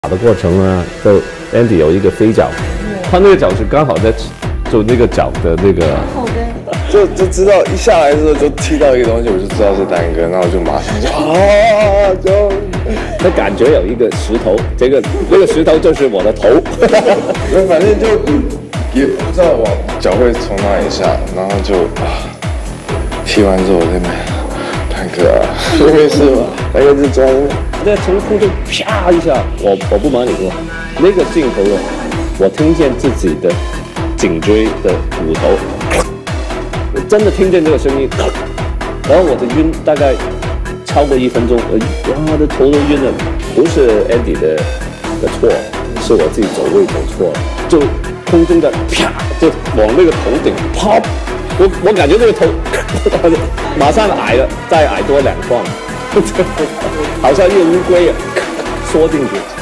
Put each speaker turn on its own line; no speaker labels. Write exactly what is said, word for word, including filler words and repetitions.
打的过程呢，就 Andy 有一个飞脚，他那个脚是刚好在就那个脚的那个
后跟，
就就知道一下来的时候就踢到一个东西，我就知道是单跟，然后我就马上就啊，就
那感觉有一个石头，这个那个石头就是我的头，
反正就也不知道往脚会从哪里下，然后就啊，踢完之后我在那边，潘哥啊，没事吧？潘哥就装。
在从空中啪一下，我我不瞒你说，那个镜头呢，我听见自己的颈椎的骨头，我真的听见这个声音，然后我的晕大概超过一分钟，我哇，的头都晕了，不是 Andy 的的错，是我自己走位走错了，就空中的啪就往那个头顶啪，我我感觉那个头马上矮了，再矮多两磅。好像一个乌龟啊，缩进去。